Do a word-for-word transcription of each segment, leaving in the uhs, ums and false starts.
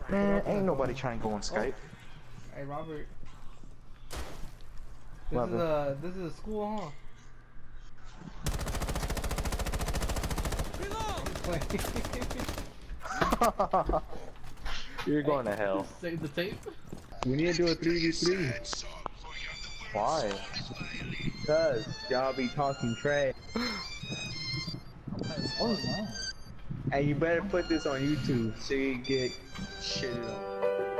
Man, ain't nobody trying to go on Skype. Oh. Hey Robert. This What is a this is a school, huh? You're going to hell. Save the tape. We need to do a three v three. Why? Cause y'all be talking trash. Oh no. And you better put this on YouTube so you get shitted on.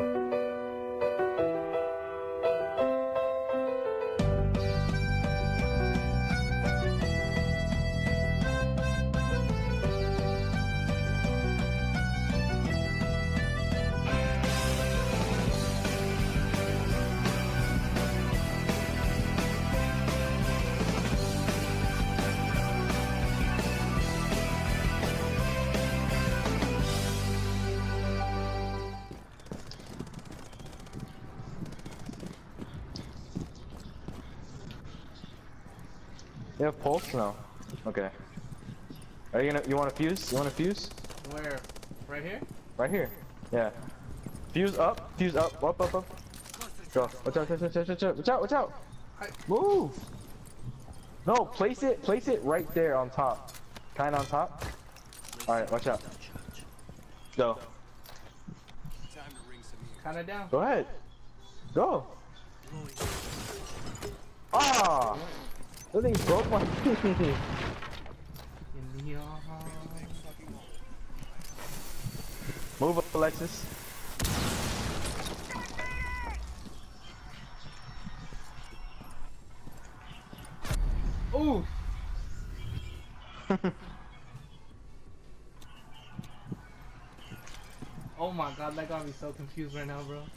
You have pulse? No. Okay. Are you gonna? You want to fuse? You want to fuse? Where? Right here? Right here. Yeah. Fuse up. Fuse up. Up. Up. Up. Go. Watch out! Watch out! Watch out! Watch out! Watch out! Watch out! I... Move. No. Place it. Place it right there on top. Kind of on top. All right. Watch out. Go. Kinda down. Go ahead. Go. Ah. That thing broke my teeth. Move up, Alexis. Ooh. Oh my god, that got me so confused right now, bro.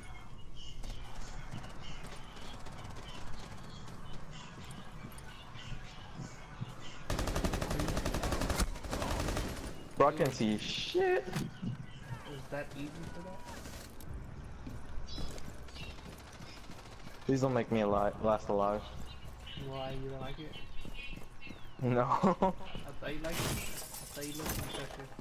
Bro, I can't see shit. Is that easy for that? Please don't make me alive, last alive. Why, you don't like it? No. I thought you liked it. I thought you looked interested.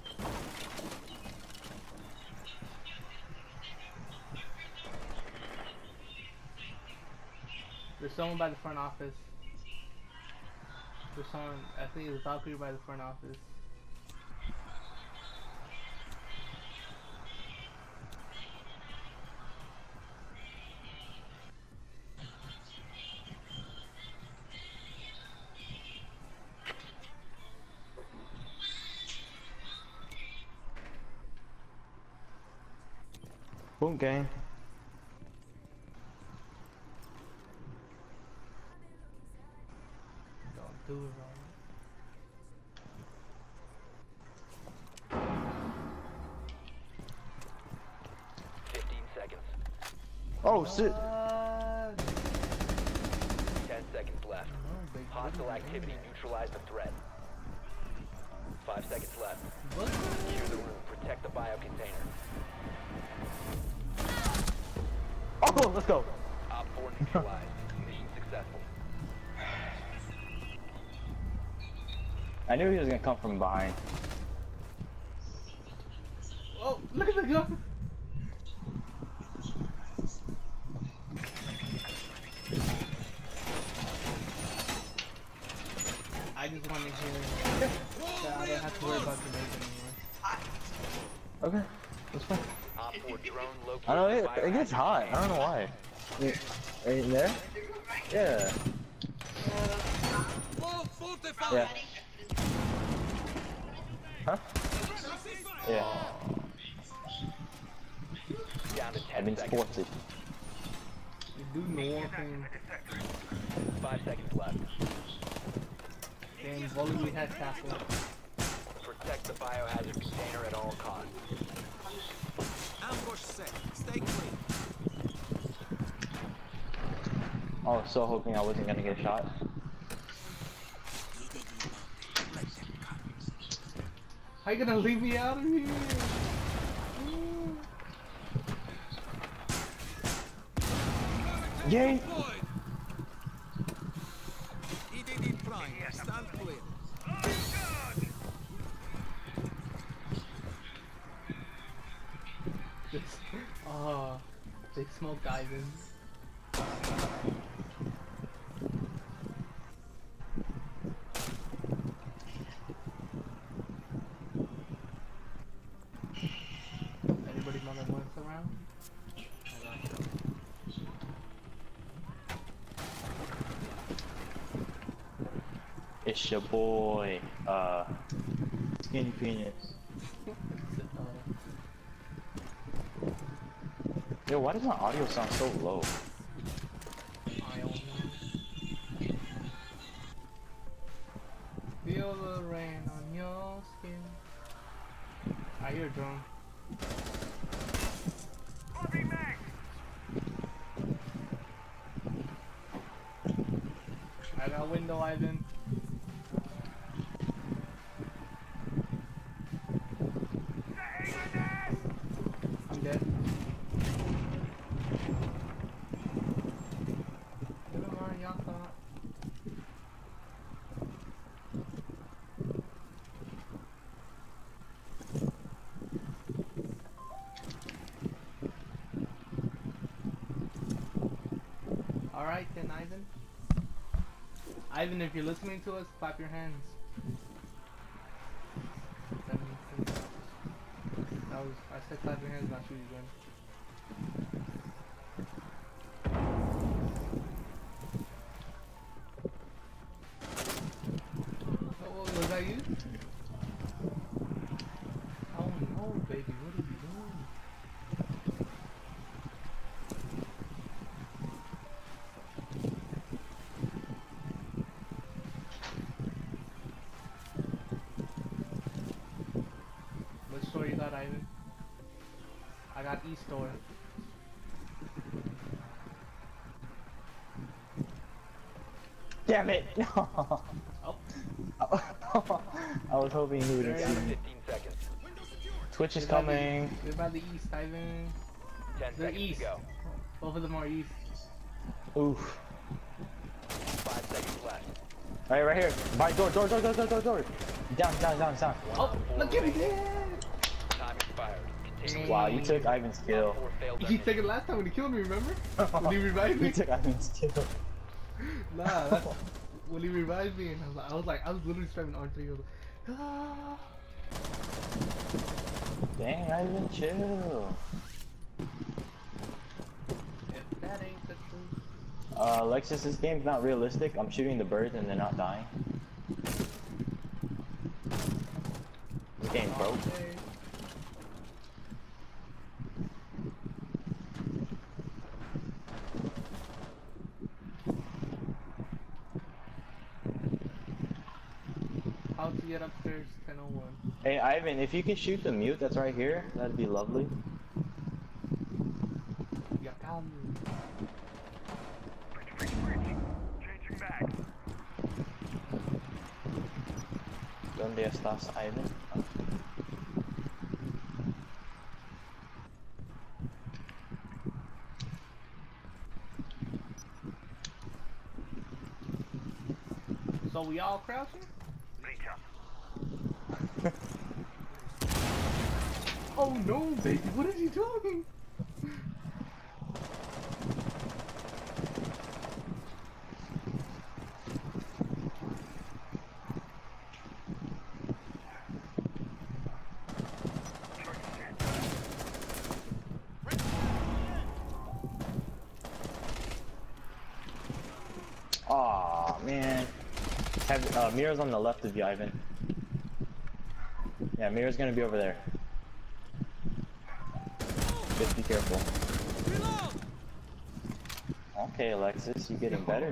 There's someone by the front office. There's someone, I think it's Valkyrie by the front office. Boom gang. Don't do it, Fifteen seconds. Oh shit. Robert. Ten seconds left. Hostile activity. Neutralize the threat. Five seconds left. What? Secure the room. Protect the bio container. Oh, let's go. Op four neutralized. Mission successful. I knew he was gonna come from behind. Oh, look at the gun! I just want to hear that I don't have to worry about the race anymore. Okay, that's fine. Op four drone located. I don't know, the it, it gets hot. I don't know why. Are you in there? Yeah. Yeah. Huh? Yeah. Down to I've ten been seconds. sporty. You do know one thing. Five seconds left. Damn, Volley we had tackle. Protect the biohazard container at all costs. Ambush set. Stay clean. I was so hoping I wasn't gonna get shot. How you gonna leave me out of here? Yay! E D D prime. Stand clear. This Oh, they smoke Ivan. Anybody mother wants around? It's your boy, uh, Skinny Penis. Yo, why does my audio sound so low? I don't know. Feel the rain on your skin. I hear a drone. I got window, Ivan. I'm dead. Alright then, Ivan. Ivan, if you're listening to us, clap your hands. That means that was, I said clap your hands, not shoot you again. Oh, was that you? Oh no, baby, what are you doing? Which store you got, Ivan? I got East store. Damn it! Oh. I was hoping he would have There seen it me. fifteen seconds. Twitch is They're by the- coming. They're by the East, Ivan. ten They're seconds East. to go. Both of them are East. Oof. Five seconds left. Alright, right here. By door, door, door, door, door, door, door. Down, down, down, down. Oh, look at me! Time expired. Continue. Wow, you took Ivan's kill. Four failed He mission. took it last time when he killed me, remember? When he revived me? You took Ivan's kill. Nah, that's when he revived me, and I was like, I was like, I was literally spamming R three. I was like, ah. Dang, Ivan, chill. If that ain't the truth. Uh, Lexus, this game's not realistic. I'm shooting the birds and they're not dying. This game's broke. Okay. How to get upstairs? ten oh one. Hey, Ivan, if you can shoot the mute that's right here, that'd be lovely. Ya come. ¿Dónde estás, Ivan? So we all crouching? Oh no, baby, what are you doing? Aw, man. Have, uh, Mira's on the left of you, Ivan. Yeah, Mira's gonna be over there. Just be careful. Okay, Alexis, you're getting better.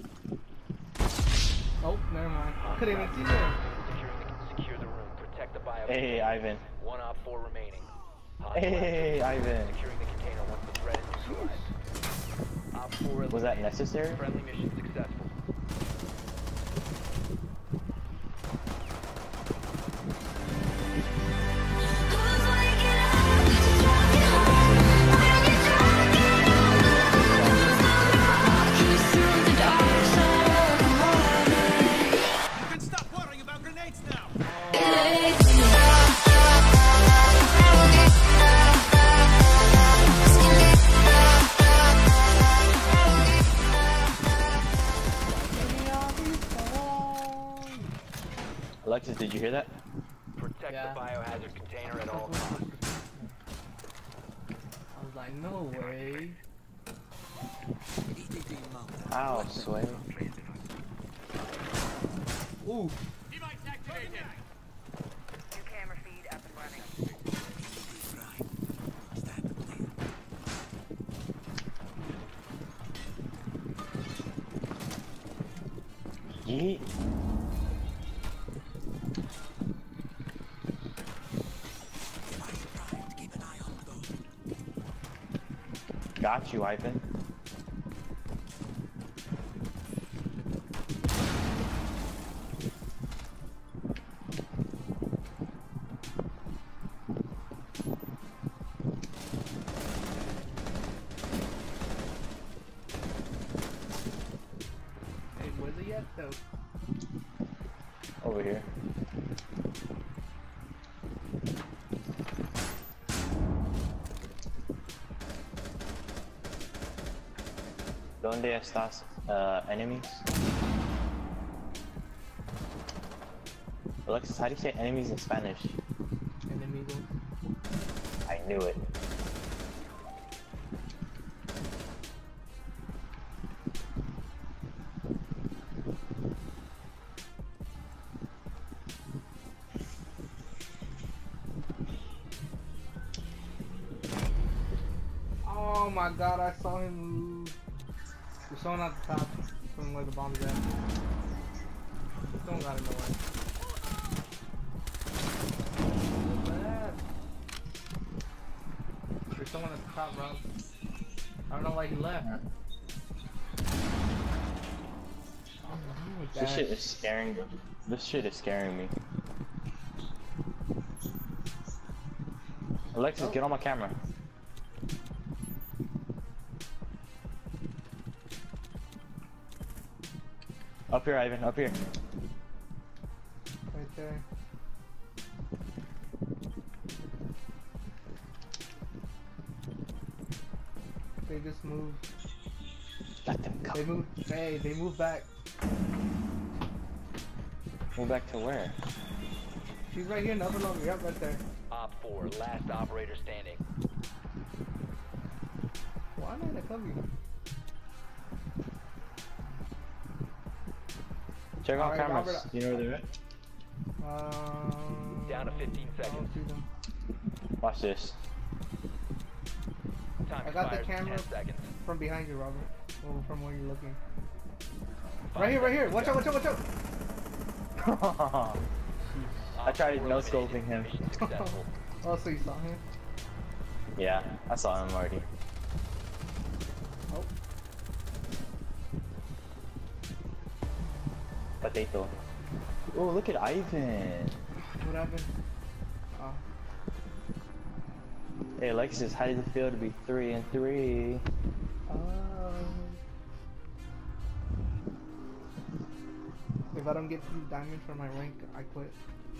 Oh, never mind. Couldn't even see you. Secure the, secure the room. Protect the bio. Hey, Ivan. One op four remaining. Hostile Hey, Ivan. Securing the container once the threat is neutralized. Op four Was that eliminated. necessary? Friendly mission successful. You can stop worrying about grenades now. Hey. You hear that? Protect Yeah. the biohazard container at all costs. I was like, no way. Ow, sway. Ooh. Device activated. New camera feed up and running. Yeet. Got you, Ivan. Hey, where's he at though? Over here. ¿Dónde estás, uh, enemies? Alexis, how do you say enemies in Spanish? Enemigo. I knew it. Oh my god, I saw him move. There's someone at the top from where the bomb's at. Someone got in the way. Look at that. There's someone at the top, Rob. I don't know why he left. Oh, This shit is scaring me. This shit is scaring me. Alexis, Oh. get on my camera. Up here, Ivan, up here. Right there. They just moved. Let them They come. moved. Hey, they moved back. Move back to where? She's right here, another longer. Yep, right there. Op four, last operator standing. Why am I gonna cover you? Check on Alright, cameras. Robert. You know where they're at? Um, Down to fifteen I don't seconds. see them. Watch this. Time I got the expires in camera. ten seconds. From behind you, Robert. Or from where you're looking. Right here, right here. Watch out, watch out, watch out. I tried no scoping him. Mission successful. Oh, so you saw him? Yeah, I saw him already. Oh. Potato. Oh, look at Ivan. What happened? Oh. Hey, Alexis, how does it feel to be three and three? Um, if I don't get two diamonds for my rank, I quit.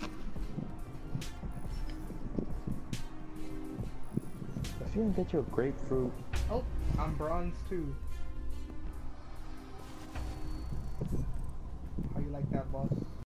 If you didn't get you a grapefruit. Oh, I'm bronze too. How you like that, boss?